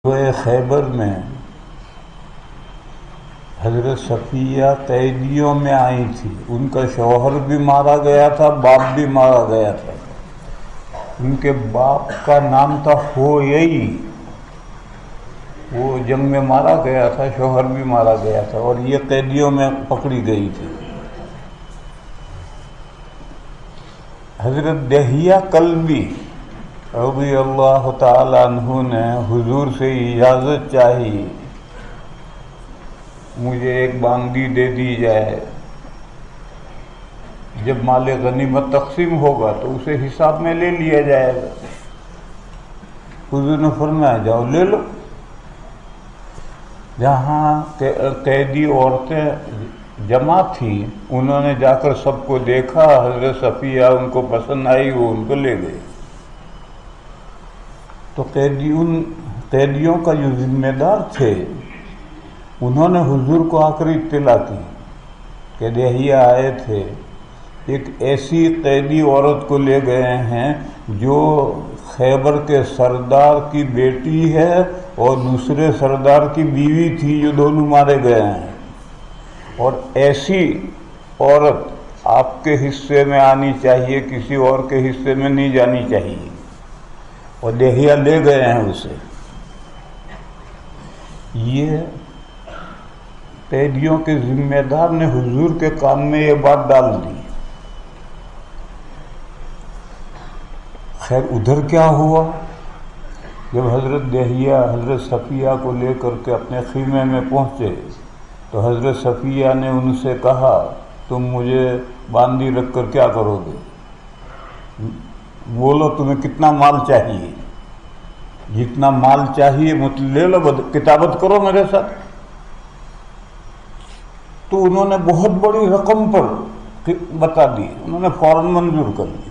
خیبر میں حضرت صفیہ قیدیوں میں آئی تھی. ان کا شوہر بھی مارا گیا تھا، باپ بھی مارا گیا تھا. ان کے باپ کا نام تھا ہویئی، وہ جنگ میں مارا گیا تھا، شوہر بھی مارا گیا تھا، اور یہ قیدیوں میں پکڑی گئی تھی. حضرت دہیہ کلبی رضی اللہ تعالی عنہ نے حضور سے اجازت چاہی، مجھے ایک باندی دے دی جائے، جب مال غنیمت تقسیم ہوگا تو اسے حساب میں لے لیا جائے گا. حضور نے فرمایا جاؤ لے لو. جہاں قیدی عورتیں جمع تھیں انہوں نے جا کر سب کو دیکھا، حضرت صفیہ ان کو پسند آئی، وہ ان کو لے گئے. تو قیدیوں کا جو ذمہ دار تھے انہوں نے حضور کو آ کر اطلاع کی کہ دہیہ آئے تھے، ایک ایسی قیدی عورت کو لے گئے ہیں جو خیبر کے سردار کی بیٹی ہے اور دوسرے سردار کی بیوی تھی، جو دونوں مارے گئے ہیں، اور ایسی عورت آپ کے حصے میں آنی چاہیے، کسی اور کے حصے میں نہیں جانی چاہیے. اور دہیہ لے گئے ہیں اسے. یہ قیدیوں کے ذمہ دار نے حضور کے کام میں یہ بات ڈال دی. خیر ادھر کیا ہوا؟ جب حضرت دہیہ حضرت صفیہ کو لے کر کے اپنے خیمے میں پہنچے تو حضرت صفیہ نے ان سے کہا تم مجھے باندھی رکھ کر کیا کرو گے؟ بولو تمہیں کتنا مال چاہیے؟ جتنا مال چاہیے لے لو، کتابت کرو میرے ساتھ. تو انہوں نے بہت بڑی رقم پر بتا دی، انہوں نے فوراً منظور کر لی.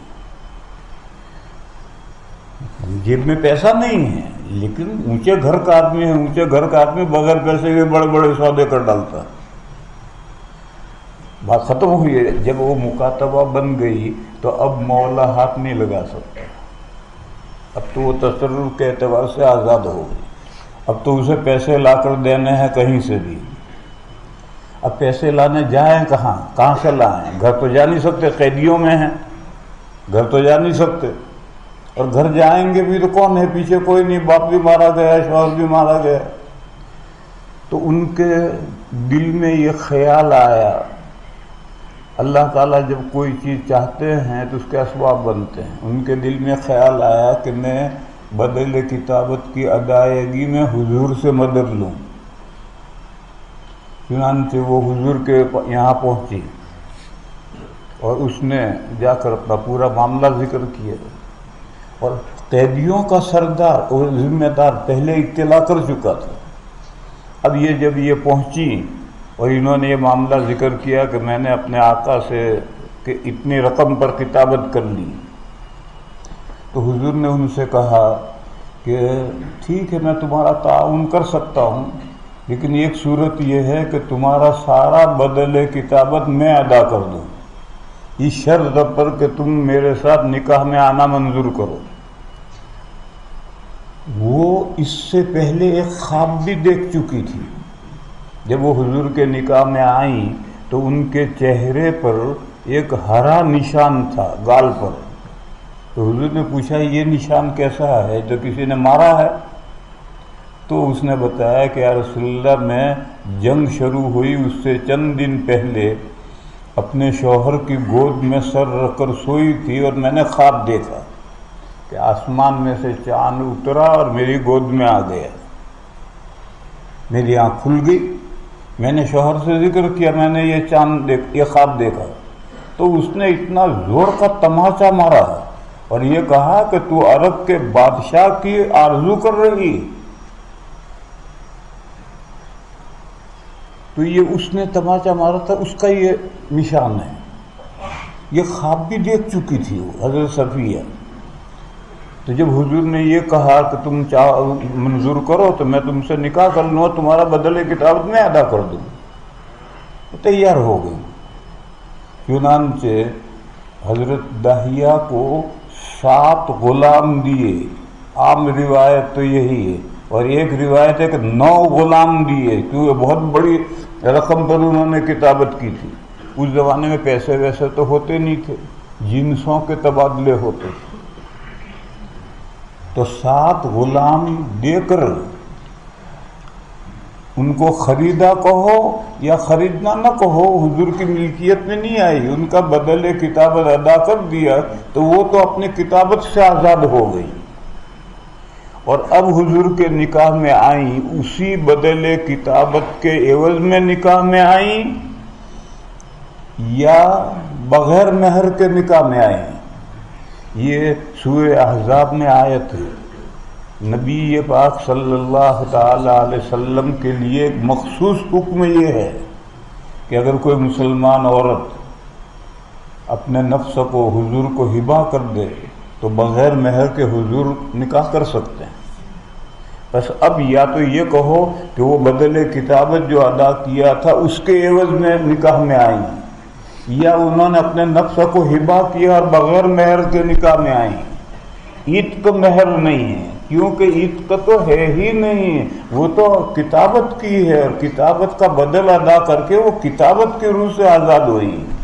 جیب میں پیسہ نہیں ہے لیکن اونچے گھر کا آدمی ہے، اونچے گھر کا آدمی بغیر پیسے کے بڑے بڑے سودے کر ڈالتا. بات ختم ہوئی ہے. جب وہ مکاتبہ بن گئی تو اب مولا ہاتھ نہیں لگا سکتا. اب تو وہ تصرف کے اعتبار سے آزاد ہو گئی. اب تو اسے پیسے لا کر دینے ہیں کہیں سے بھی. اب پیسے لانے جائیں کہاں سے لائیں؟ گھر تو جا نہیں سکتے، قیدیوں میں ہیں، گھر تو جا نہیں سکتے. اور گھر جائیں گے بھی تو کون ہے؟ پیچھے کوئی نہیں، باپ بھی مارا گیا، شوہر بھی مارا گیا. تو ان کے دل میں یہ خیال آیا، اللہ تعالیٰ جب کوئی چیز چاہتے ہیں تو اس کے اسباب بنتے ہیں. ان کے دل میں خیال آیا کہ میں بدل کتابت کی ادائیگی میں حضور سے مدد لوں. چنانچہ وہ حضور کے یہاں پہنچی اور اس نے جا کر اپنا پورا معاملہ ذکر کیا. اور قیدیوں کا سردار اور ذمہ دار پہلے اطلاع کر چکا تھا. اب جب یہ پہنچی اور انہوں نے یہ معاملہ ذکر کیا کہ میں نے اپنے آقا سے کہ اتنی رقم پر کتابت کر لی، تو حضور نے ان سے کہا کہ ٹھیک ہے میں تمہارا تعاون کر سکتا ہوں، لیکن ایک صورت یہ ہے کہ تمہارا سارا بدل کتابت میں ادا کر دوں، اس شرط پر کہ تم میرے ساتھ نکاح میں آنا منظور کرو. وہ اس سے پہلے ایک خواب بھی دیکھ چکی تھی. جب وہ حضور کے نکاح میں آئیں تو ان کے چہرے پر ایک ہرا نشان تھا گال پر. تو حضور نے پوچھا یہ نشان کیسا ہے؟ جو کسی نے مارا ہے؟ تو اس نے بتایا کہ یا رسول اللہ میں جنگ شروع ہوئی اس سے چند دن پہلے اپنے شوہر کی گود میں سر رکھ کر سوئی تھی اور میں نے خواب دیکھا کہ آسمان میں سے چاند اترا اور میری گود میں آ گیا. میری آنکھ کھل گئی، میں نے شوہر سے ذکر کیا میں نے یہ خواب دیکھا. تو اس نے اتنا زور کا تماچا مارا اور یہ کہا کہ تو عرب کے بادشاہ کی آرزو کر رہی. تو یہ اس نے تماچا مارا تھا، اس کا یہ نشان ہے. یہ خواب بھی دیکھ چکی تھی وہ حضرت صفیہ. تو جب حضور نے یہ کہا کہ تم منظور کرو تو میں تم سے نکاح کر لوں اور تمہارا بدل کتابت میں ادا کر دوں، تو تیار ہو گئی. چنانچہ حضرت دہیہ کو 7 غلام دیے. عام روایت تو یہی ہے اور ایک روایت ہے کہ 9 غلام دیے، کیونکہ بہت بڑی رقم پر انہوں نے کتابت کی تھی۔ اس زمانے میں پیسے ویسے تو ہوتے نہیں تھے، جنسوں کے تبادلے ہوتے تھے، تو 7 غلام دے کر ان کو خریدا کہو یا خریدنا نہ کہو، حضور کی ملکیت میں نہیں آئی، ان کا بدلے کتابت ادا کر دیا تو وہ تو اپنی کتابت سے آزاد ہو گئی، اور اب حضور کے نکاح میں آئیں، اسی بدلے کتابت کے عوض میں نکاح میں آئیں یا بغیر مہر کے نکاح میں آئیں۔ یہ سورہ احزاب میں آیت ہے۔ نبی پاک صلی اللہ تعالی علیہ وسلم کے لیے ایک مخصوص حکم یہ ہے کہ اگر کوئی مسلمان عورت اپنے نفس کو حضور کو ہبہ کر دے تو بغیر مہر کے حضور نکاح کر سکتے ہیں۔ بس اب یا تو یہ کہو کہ وہ بدلے کتابت جو ادا کیا تھا اس کے عوض میں نکاح میں آئیں، یا انہوں نے اپنے نفس کو ہبہ کیا اور بغیر مہر کے نکاح میں آئیں۔ عتق مہر نہیں ہے، کیونکہ عتق تو ہے ہی نہیں، وہ تو کتابت کی ہے، اور کتابت کا بدل ادا کر کے وہ کتابت کے روح سے آزاد ہوئی۔